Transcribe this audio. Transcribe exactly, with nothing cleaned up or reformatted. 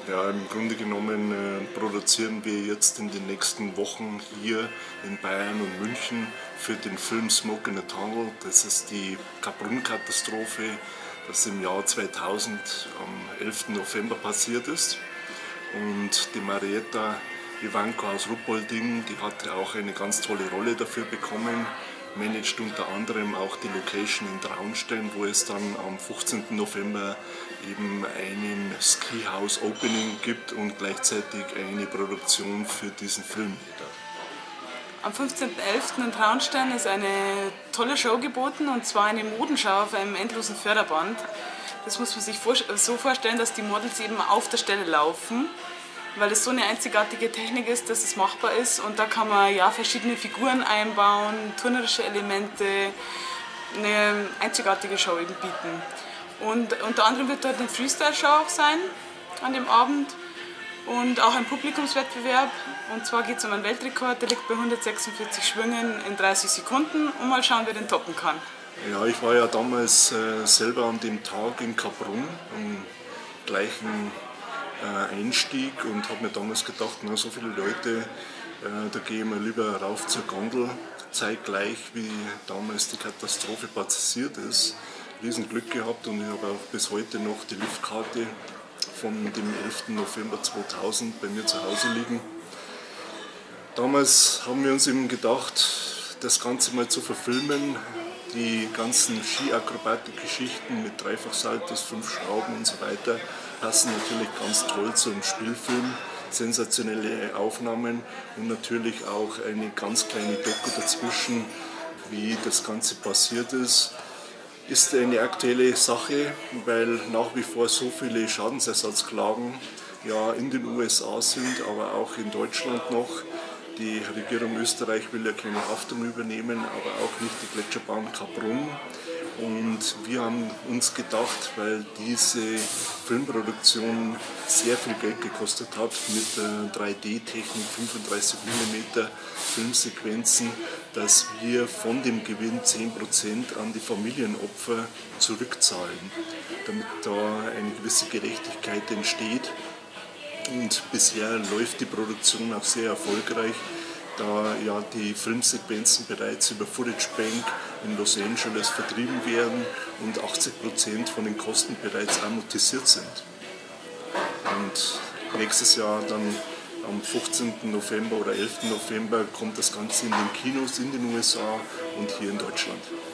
Ja, im Grunde genommen äh, produzieren wir jetzt in den nächsten Wochen hier in Bayern und München für den Film Smoke in the Tunnel. Das ist die Kaprun-Katastrophe, das im Jahr zweitausend am elften November passiert ist. Und die Marietta Ivanko aus Ruppolding, die hat auch eine ganz tolle Rolle dafür bekommen, managt unter anderem auch die Location in Traunstein, wo es dann am fünfzehnten November eben einen Ski-House Opening gibt und gleichzeitig eine Produktion für diesen Film. Am fünfzehnten elften in Traunstein ist eine tolle Show geboten, und zwar eine Modenschau auf einem endlosen Förderband. Das muss man sich so vorstellen, dass die Models eben auf der Stelle laufen, weil es so eine einzigartige Technik ist, dass es machbar ist, und da kann man ja verschiedene Figuren einbauen, turnerische Elemente, eine einzigartige Show eben bieten. Und unter anderem wird dort eine Freestyle-Show auch sein an dem Abend und auch ein Publikumswettbewerb, und zwar geht es um einen Weltrekord, der liegt bei hundertsechsundvierzig Schwüngen in dreißig Sekunden, und mal schauen, wer den toppen kann. Ja, ich war ja damals äh, selber an dem Tag in Kaprun, am gleichen Einstieg, und habe mir damals gedacht, na, so viele Leute, äh, da gehe ich mal lieber rauf zur Gondel, zeitgleich wie damals die Katastrophe passiert ist. Riesen Glück gehabt, und ich habe auch bis heute noch die Liftkarte von dem elften November zweitausend bei mir zu Hause liegen. Damals haben wir uns eben gedacht, das Ganze mal zu verfilmen, die ganzen Ski-Akrobatik-Geschichten mit Dreifachsaltos, fünf Schrauben und so weiter passen natürlich ganz toll zu einem Spielfilm. Sensationelle Aufnahmen und natürlich auch eine ganz kleine Doku dazwischen, wie das Ganze passiert ist. Ist eine aktuelle Sache, weil nach wie vor so viele Schadensersatzklagen ja in den U S A sind, aber auch in Deutschland noch. Die Regierung Österreich will ja keine Haftung übernehmen, aber auch nicht die Gletscherbahn Kaprun. Und wir haben uns gedacht, weil diese Filmproduktion sehr viel Geld gekostet hat, mit drei D-Technik, fünfunddreißig Millimeter Filmsequenzen, dass wir von dem Gewinn zehn Prozent an die Familienopfer zurückzahlen, damit da eine gewisse Gerechtigkeit entsteht. Und bisher läuft die Produktion auch sehr erfolgreich, da ja die Filmsequenzen bereits über Footage Bank in Los Angeles vertrieben werden und achtzig Prozent von den Kosten bereits amortisiert sind. Und nächstes Jahr dann am fünfzehnten November oder elften November kommt das Ganze in den Kinos in den U S A und hier in Deutschland.